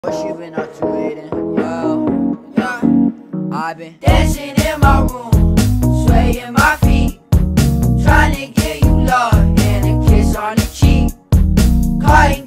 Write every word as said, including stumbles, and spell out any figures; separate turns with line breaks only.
What you been up to, Aiden? Yo, yeah, I've been
dancing in my room, swaying my feet, trying to get you love and a kiss on the cheek. Cardi